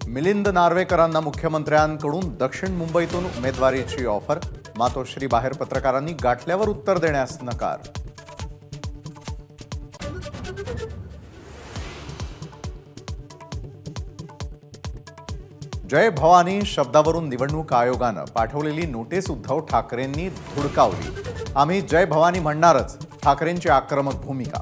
मिलिंद नार्वेकरांना मुख्यमंत्र्यांकडून दक्षिण मुंबईतून उमेदवारीची ऑफर। मातोश्री बाहेर पत्रकारांनी गाठल्यावर उत्तर देण्यास नकार। जय भवानी शब्दावरून निवडणूक आयोगानं पाठवलेली नोटीस उद्धव ठाकरेंनी धुडकावली। आम्ही जय भवानी म्हणणारच, ठाकरेंची आक्रमक भूमिका।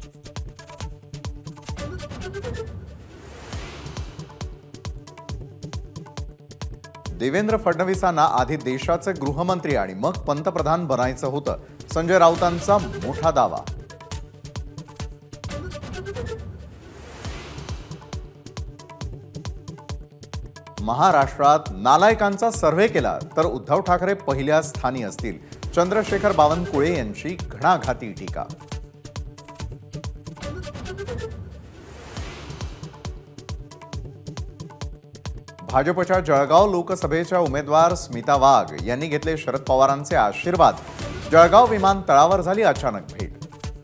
देवेंद्र फडणवीसांना आधी देशाचे गृहमंत्री आणि मग पंतप्रधान बनायचं होतं, संजय राऊतांचा मोठा दावा। महाराष्ट्रात नालायकांचा सर्व्हे केला तर उद्धव ठाकरे पहिल्या स्थानी असतील, चंद्रशेखर बावनकुळे यांची घणाघाती टीका। भाजपच्या जळगाव लोकसभेच्या उमेदवार स्मिता वाघ यांनी घेतले शरद पवारांचे आशीर्वाद। जळगाव विमानतळावर झाली अचानक भेट।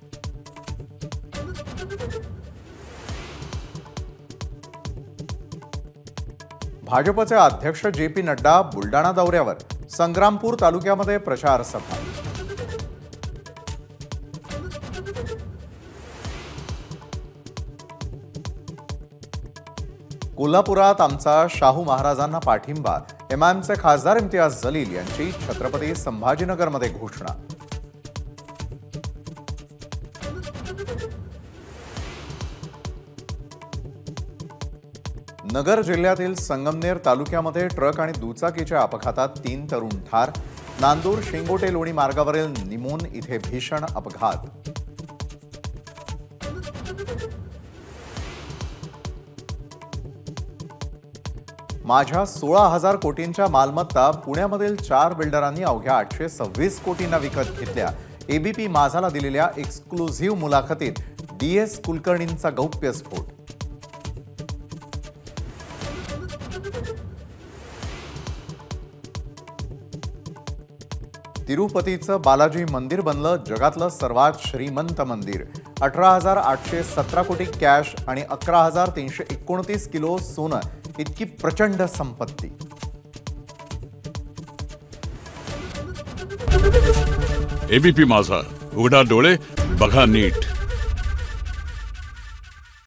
भाजपचे अध्यक्ष जे.पी. नड्डा बुलडाणा दौऱ्यावर, संग्रामपूर तालुक्यामध्ये प्रचार सभा। कोल्हापुरात आमचा शाहू महाराजांना पाठिंबा, एमआयएमचे खासदार इम्तियाज जलील यांची छत्रपती संभाजीनगरमध्ये घोषणा। नगर जिल्ह्यातील संगमनेर तालुक्यामध्ये ट्रक आणि दुचाकीच्या अपघातात 3 तरुण ठार। नांदूर शिंगोटे लोणी मार्गावरील निमोन इथे भीषण अपघात। माझ्या 16,000 कोटींच्या मालमत्ता पुण्यामधील 4 बिल्डरांनी अवघ्या 826 कोटींना विकत घेतल्या। एबीपी माझाला दिलेल्या एक्सक्लुझिव्ह मुलाखतीत DS कुलकर्णींचा गौप्यस्फोट। तिरुपतीचं बालाजी मंदिर बनलं जगातलं सर्वात श्रीमंत मंदिर। 18,817 कोटी कॅश आणि 11,329 किलो सोनं इतकी प्रचंड संपत्ती। एबीपी माझा, उघडा डोळे बघा नीट।